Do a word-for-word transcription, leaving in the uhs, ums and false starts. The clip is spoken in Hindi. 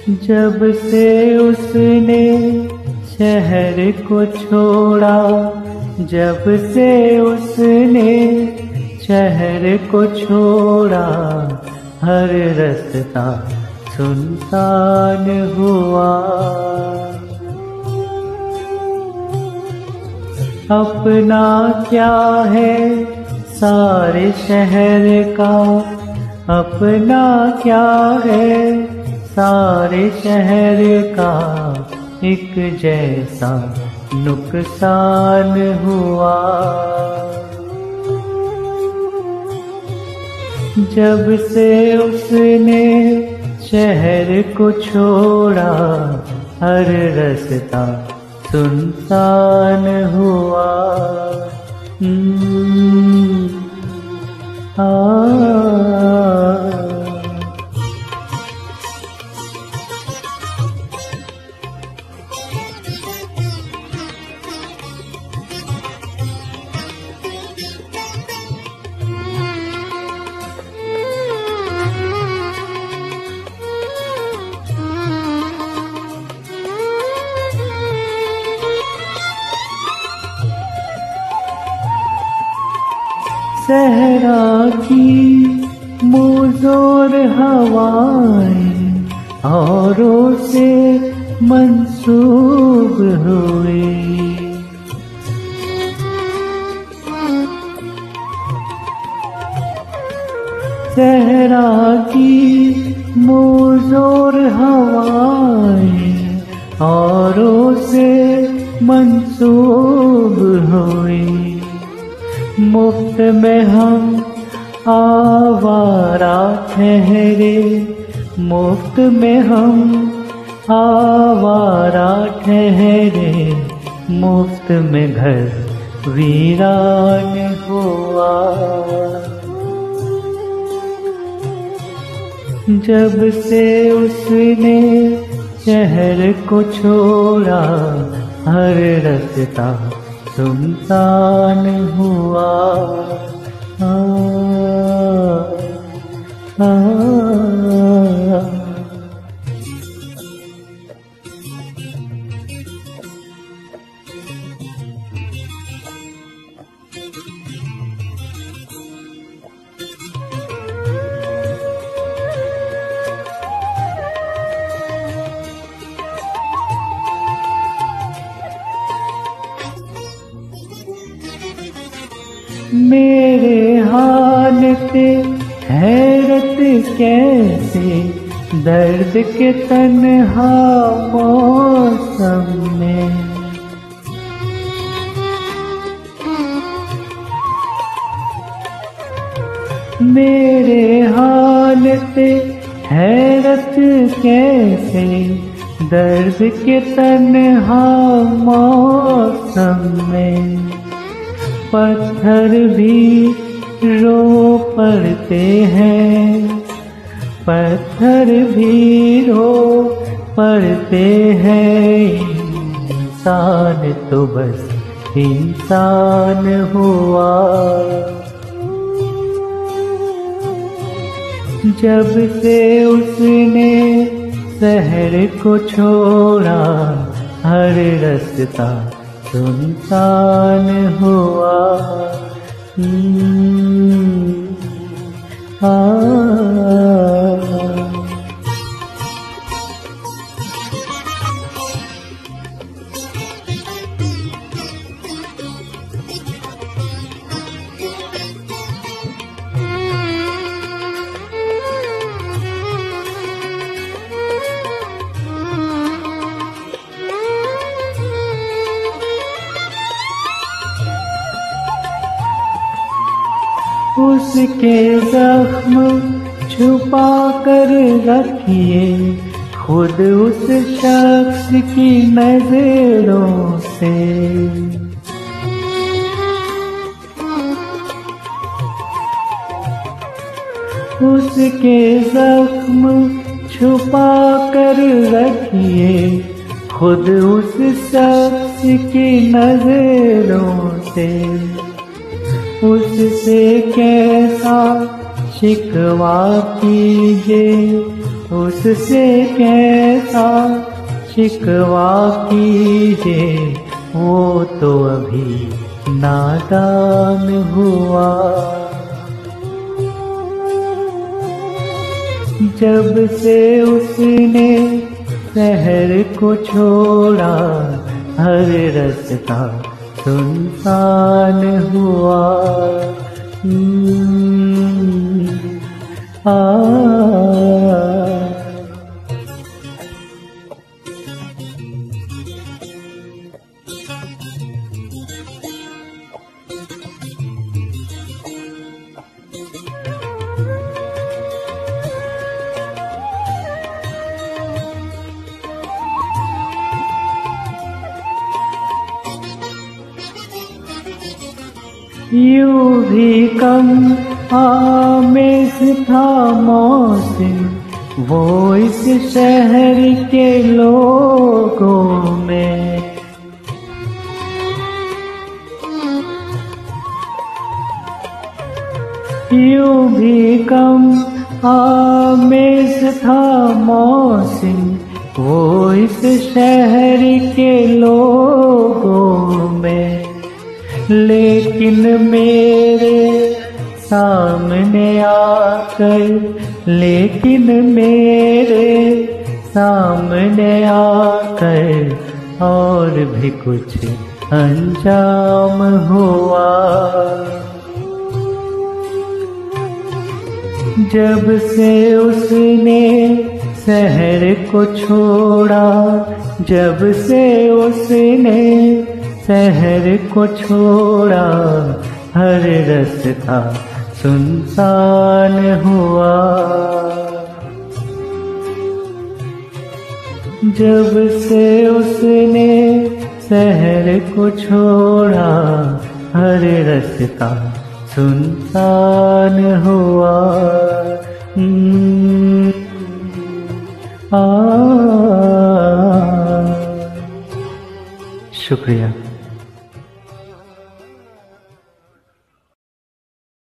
जब से उसने शहर को छोड़ा, जब से उसने शहर को छोड़ा, हर रास्ता सुनसान हुआ। अपना क्या है सारे शहर का, अपना क्या है सारे शहर का, एक जैसा नुकसान हुआ। जब से उसने शहर को छोड़ा, हर रास्ता सुनसान हुआ। आ सहरा की मुज़ोर हवाएं औरों से मंसूब हुए। सहरा की मुज़ोर हवाएं औरों से मंसूब हुए। मुफ्त में हम आवारा ठहरे, मुफ्त में हम आवारा ठहरे, मुफ्त में घर वीरान हुआ। जब से उसने शहर को छोड़ा, हर रास्ता सुनसान हुआ। आ, आ, आ, मेरे हाल पे हैरत कैसे, दर्द के तन्हा मौसम में। मेरे हाल पे हैरत कैसे, दर्द के तन्हा मौसम में। पत्थर भी रो पड़ते हैं, पत्थर भी रो पड़ते हैं। इंसान तो बस इंसान हुआ। जब से उसने शहर को छोड़ा, हर रास्ता सुनसान हुआ। आ, उसके जख्म छुपा कर रखिए खुद उस शख्स की नजरों से। उसके जख्म छुपा कर रखिए खुद उस शख्स की नजरों से। उससे कैसा शिकवा कीजिए, उससे कैसा शिकवा कीजे, वो तो अभी नादान हुआ। जब से उसने शहर को छोड़ा, हर रास्ता सुनसान हुआ। आ यूं भी कम आमेज था मौसम वो इस शहर के लोगों में। यूं भी कम आमेज था मौसम वो इस शहर के लोगों में। लेकिन मेरे सामने आकर, लेकिन मेरे सामने आकर और भी कुछ अंजाम हुआ। जब से उसने शहर को छोड़ा, जब से उसने शहर को छोड़ा, हर रास्ता सुनसान हुआ। जब से उसने शहर को छोड़ा, हर रास्ता सुनसान हुआ। आ शुक्रिया।